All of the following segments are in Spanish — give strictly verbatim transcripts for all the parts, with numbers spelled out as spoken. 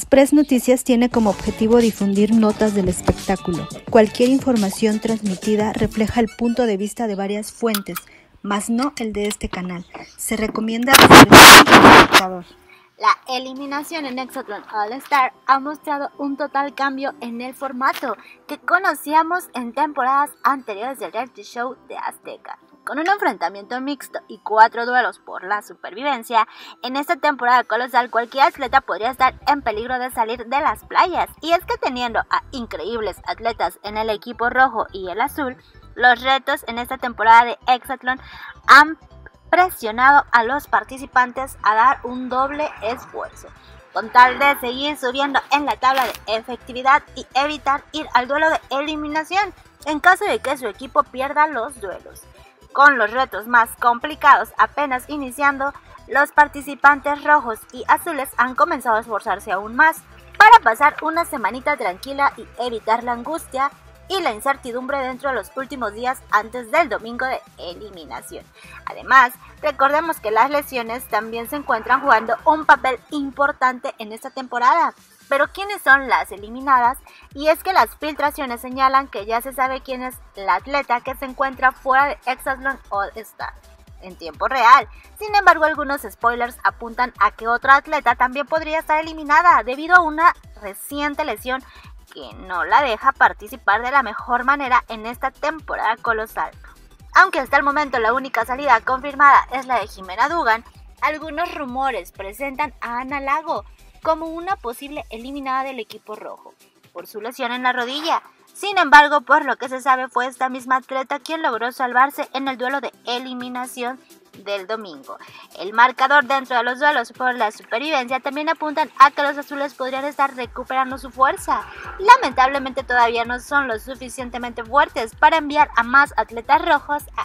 Express Noticias tiene como objetivo difundir notas del espectáculo. Cualquier información transmitida refleja el punto de vista de varias fuentes, mas no el de este canal. Se recomienda discreción al espectador. La eliminación en Hexatlón All Star ha mostrado un total cambio en el formato que conocíamos en temporadas anteriores del reality show de Azteca. Con un enfrentamiento mixto y cuatro duelos por la supervivencia, en esta temporada colosal cualquier atleta podría estar en peligro de salir de las playas. Y es que teniendo a increíbles atletas en el equipo rojo y el azul, los retos en esta temporada de Hexatlón han presionado a los participantes a dar un doble esfuerzo, con tal de seguir subiendo en la tabla de efectividad y evitar ir al duelo de eliminación en caso de que su equipo pierda los duelos. Con los retos más complicados apenas iniciando, los participantes rojos y azules han comenzado a esforzarse aún más para pasar una semanita tranquila y evitar la angustia y la incertidumbre dentro de los últimos días antes del domingo de eliminación. Además, recordemos que las lesiones también se encuentran jugando un papel importante en esta temporada. Pero ¿quiénes son las eliminadas? Y es que las filtraciones señalan que ya se sabe quién es la atleta que se encuentra fuera de Hexatlón All Star en tiempo real. Sin embargo, algunos spoilers apuntan a que otra atleta también podría estar eliminada debido a una reciente lesión que no la deja participar de la mejor manera en esta temporada colosal. Aunque hasta el momento la única salida confirmada es la de Jimena Dugan, algunos rumores presentan a Ana Lago como una posible eliminada del equipo rojo por su lesión en la rodilla. Sin embargo, por lo que se sabe, fue esta misma atleta quien logró salvarse en el duelo de eliminación del domingo. El marcador dentro de los duelos por la supervivencia también apuntan a que los azules podrían estar recuperando su fuerza. Lamentablemente todavía no son lo suficientemente fuertes para enviar a más atletas rojos a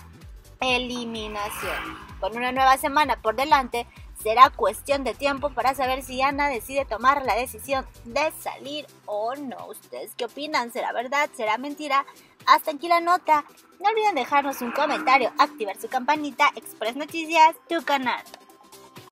eliminación. Con una nueva semana por delante, será cuestión de tiempo para saber si Ana decide tomar la decisión de salir o no. ¿Ustedes qué opinan? ¿Será verdad? ¿Será mentira? Hasta aquí la nota. No olviden dejarnos un comentario, activar su campanita. Express Noticias, tu canal.